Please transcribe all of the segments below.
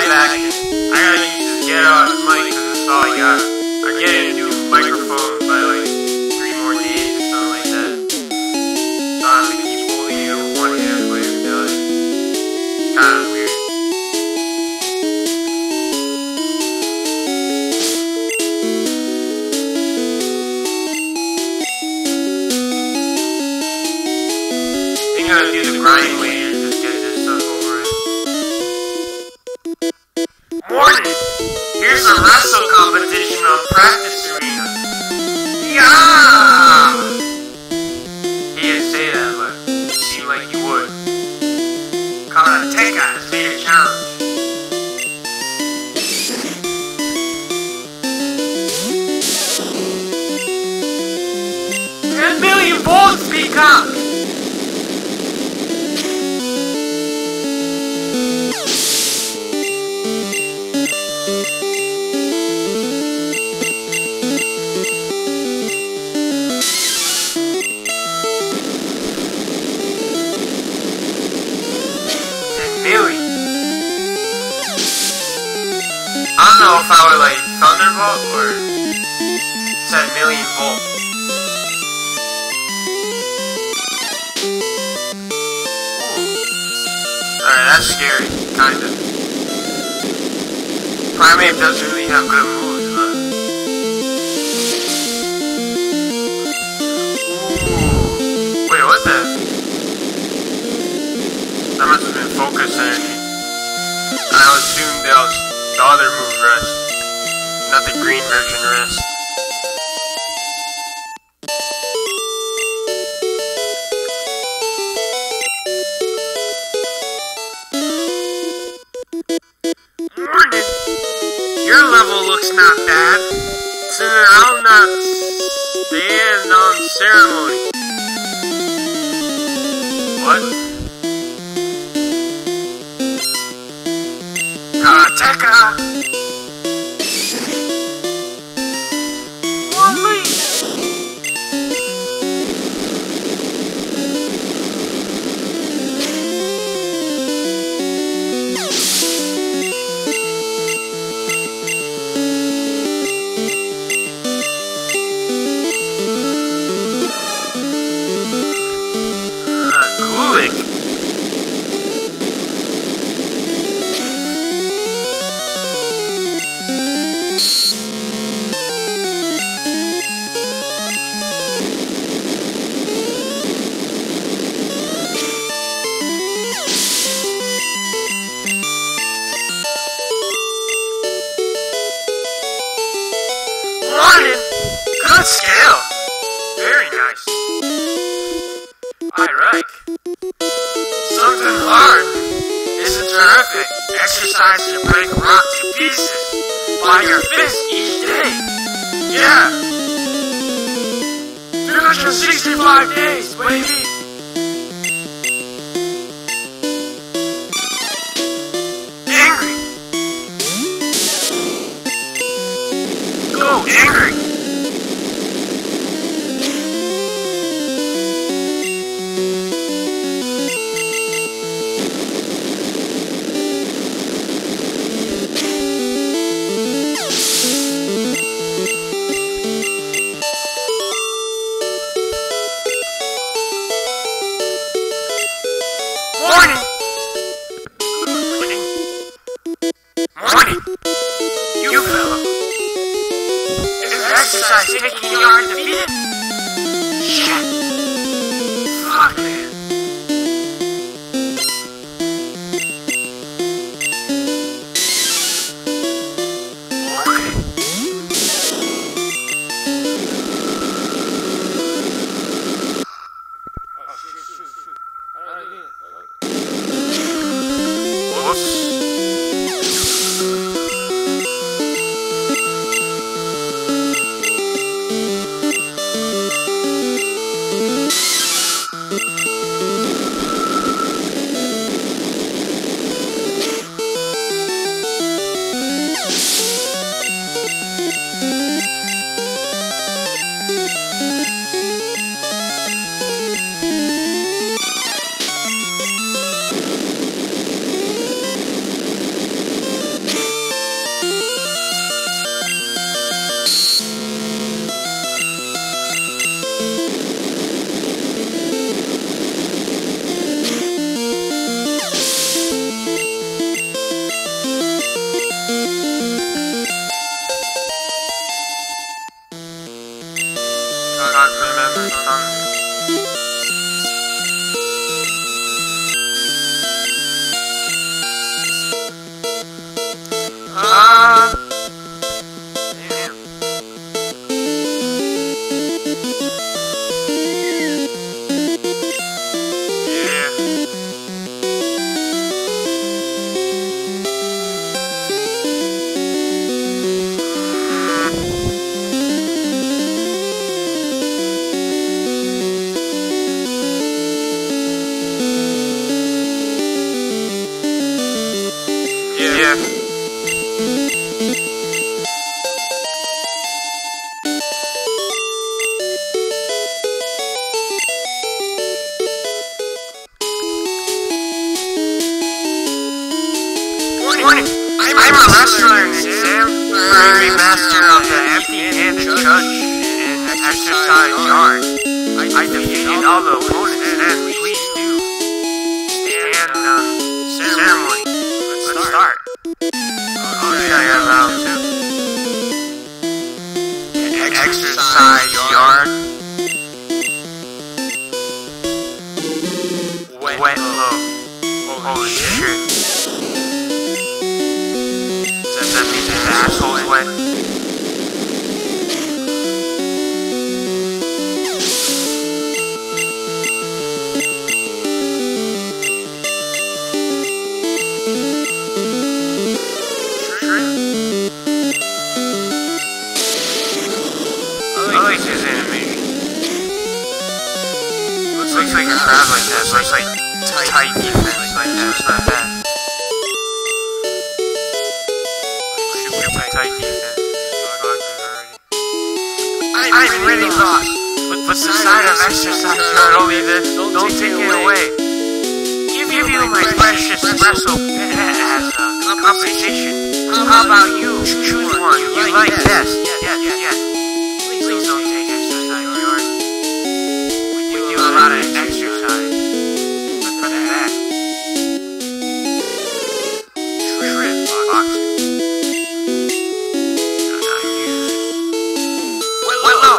live action. I gotta use this get-out mic because that's all I got. I'm getting a new microphone by like 3 more days or something like that. So I have to keep holding it with one hand while you're doing it. It's kind of weird. I think I gotta do the grind way and just get this stuff over it. Morning! Here's a wrestle competition on practice arena. Yeah! He didn't say that, but it seemed like he would. Karateka has made a challenge. $10 million volts, Peacock! I don't know if I would like Thunderbolt or set million volt. Alright, that's scary, kinda. Primeape doesn't really have good moves, but... Ooh. Wait, what the? That must have been focus energy. I assumed that was the other move rest, not the green version rest. Morning! Your level looks not bad. I'll not stand on ceremony. What? Karateka! Gulick! Morning! Good scale! Very nice. Alright. Something hard is a terrific exercise to break rock to pieces by your fist each day. Yeah! 365 days, baby! Angry! Go, angry! Morning! Morning! You fellow! Is the exercise taking you undefeated? Shit! Fuck, man! Whoops. I'm a wrestler, Sam. I'm a master of the empty-handed judge in exercise yard. I defeated all the opponents, and please do stand ceremony. Let's start. Oh, yeah, I have round two. Exercise yard. Wet low. Holy shit. Does that mean his asshole's wet? Looks like a crowd like that, so it's like tight defense like that, it's not bad. Super tight defense. I'm really lost. But the side of exercise not only this, don't take it away. Give you my precious wrestle as a compensation. How about you? Choose one you like best. Yeah. Please don't take exercise yard. We do a lot of exercise. Look for that. Shrimp boxing. Willow.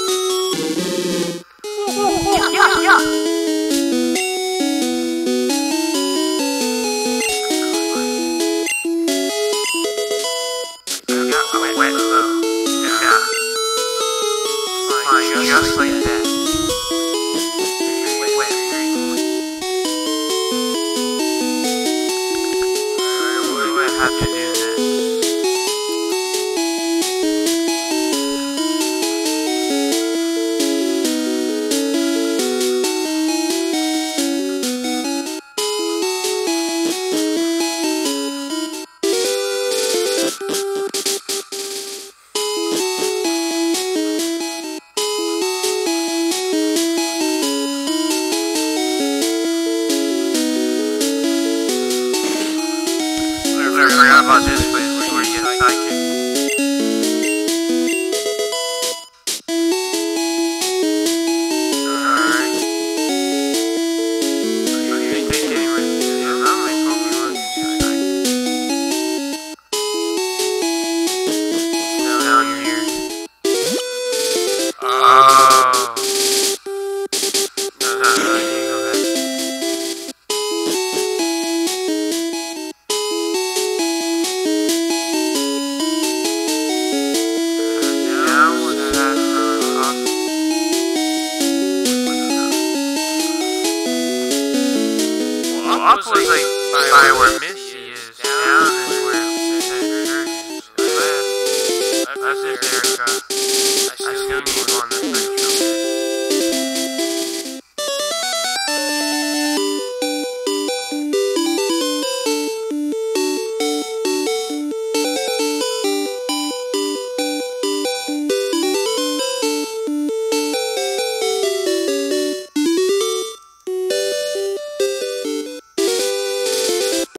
Yeah. Wet low. Yeah. Fine, just like that. Wet. What do I have to do next? I forgot about this place where you get a sidekick. Alright. I think anyway. Yeah, I'm like Pokemon sidekick. Down here. Oh. No, you go back. Up was like by where Miss